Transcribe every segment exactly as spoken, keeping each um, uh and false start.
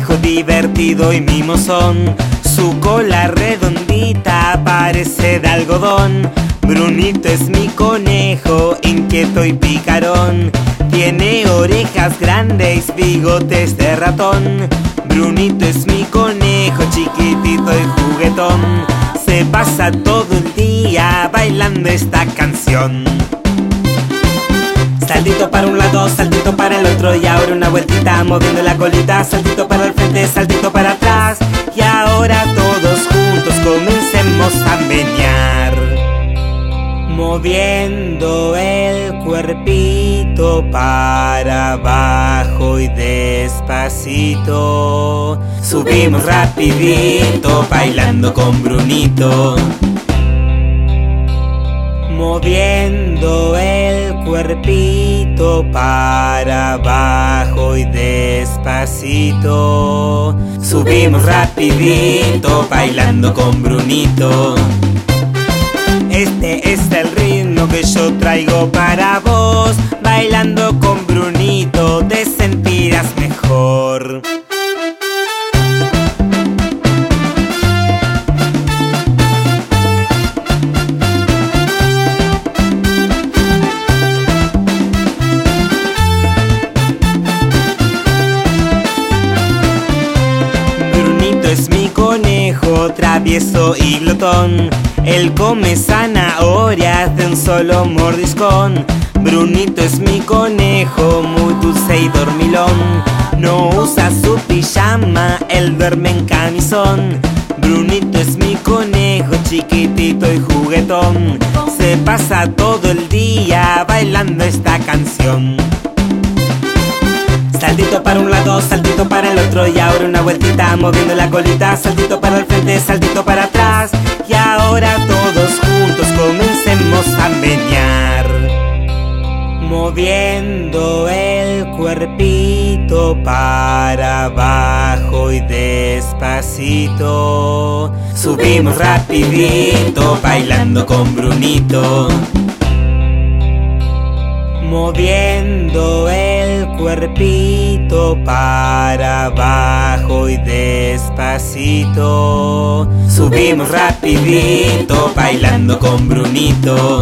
conejo divertido y mimosón. Su cola redondita parece de algodón. Brunito es mi conejo, inquieto y picarón. Tiene orejas grandes, bigotes de ratón. Brunito es mi conejo, chiquitito y juguetón. Se pasa todo el día bailando esta canción. Saltito para un lado, saltito para el otro, y ahora una vueltita moviendo la colita. Saltito para el frente, saltito para atrás, y ahora todos juntos comencemos a menear, moviendo el cuerpito para abajo y despacito. Subimos rapidito, bailando con Brunito, moviendo el cuerpito para abajo y despacito. Subimos rapidito, bailando con Brunito. Este es el ritmo que yo traigo para vos. Bailando con Brunito te sentirás mejor. Brunito es mi conejo, travieso y glotón. Él come zanahorias de un solo mordiscón. Brunito es mi conejo, muy dulce y dormilón. No usa su pijama, él duerme en camisón. Brunito es mi conejo, chiquitito y juguetón. Se pasa todo el día bailando esta canción. Saltito para un lado, saltito para el otro, y ahora una vueltita moviendo la colita. Saltito para el frente, saltito para atrás, y ahora todos juntos comencemos a menear, moviendo el cuerpito para abajo y despacito. Subimos rapidito, bailando con Brunito, moviendo el cuerpito para abajo y despacito. Subimos rapidito, bailando con Brunito.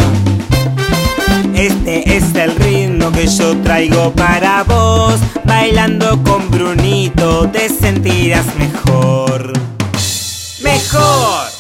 Este es el ritmo que yo traigo para vos. Bailando con Brunito te sentirás mejor. ¡Mejor!